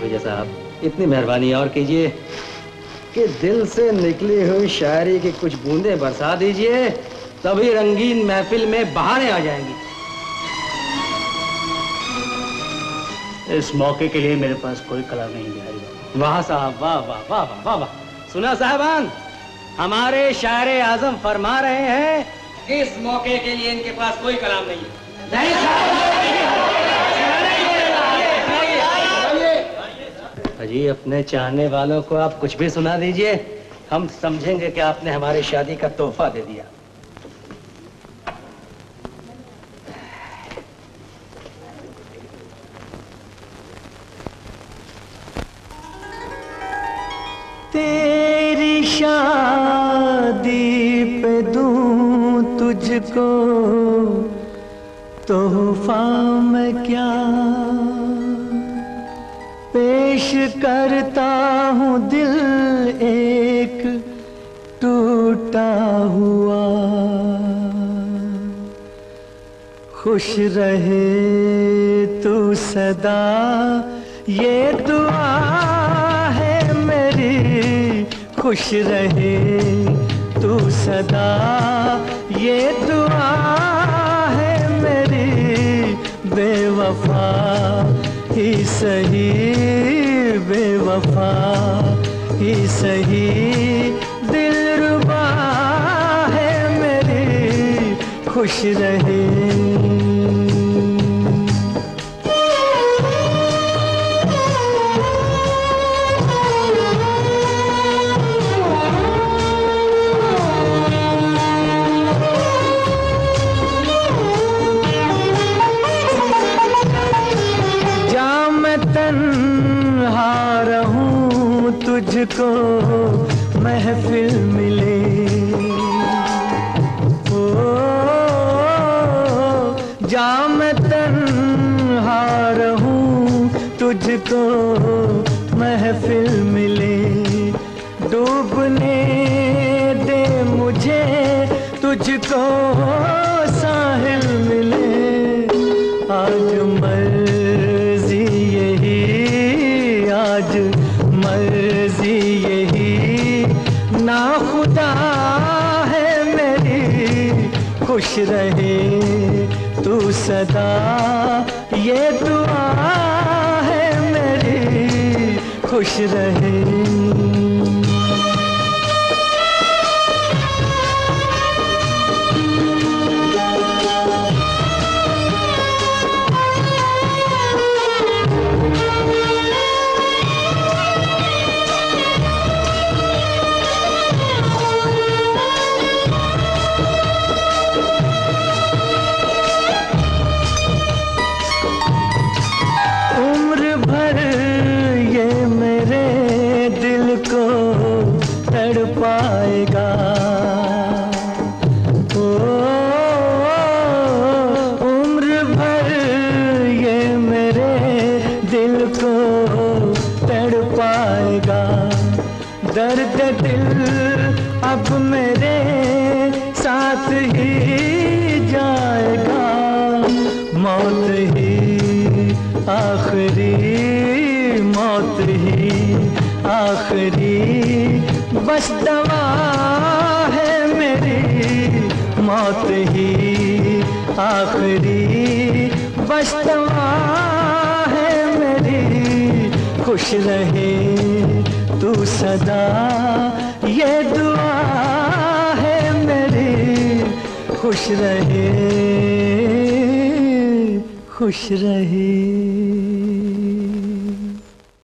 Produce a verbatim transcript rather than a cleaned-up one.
मिर्जा साहब, इतनी मेहरबानी और कीजिए कि दिल से निकली हुई शायरी की कुछ बूंदें बरसा दीजिए, तभी रंगीन महफिल में बहारें आ जाएंगी। इस मौके के लिए मेरे पास कोई कला नहीं बिहारी। वाह साहब, वाह वाह वाह वाह वाह वाह। सुना साहबान, हमारे शायर आजम फरमा रहे हैं कि इस मौके के लिए इनके पास कोई कलाम नहीं है। नहीं अजी, अपने चाहने वालों को आप कुछ भी सुना दीजिए, हम समझेंगे कि आपने हमारी शादी का तोहफा दे दिया। तेरी शादी पे दूं तुझको तोहफा मैं क्या पेश करता हूँ, दिल एक टूटा हुआ। खुश रहे तू सदा, ये दुआ है मेरी। खुश रहे तू सदा, ये दुआ है मेरी। बेवफा ही सही, बेवफा ही सही, दिलरुबा है मेरी। खुश रहे तुझको महफिल मिले। ओ जा मैं तन्हा रहूं, तुझको महफिल मिले। डूबने दे मुझे, तुझको साहिल मिले। आज मर्जी यही, आज मर्जी यही, ना खुदा है मेरी। खुश रहे तू सदा, ये दुआ है मेरी। खुश रहे पाएगा। ओ उम्र भर ये मेरे दिल को तड़पाएगा। दर्द दिल अब मेरे साथ ही जाएगा। मौत ही आखिरी, मौत ही आखिरी, बस दवा है मेरी। मौत ही आखिरी, बस दवा है मेरी। खुश रहे तू सदा, ये दुआ है मेरी। खुश रहे, खुश रहे।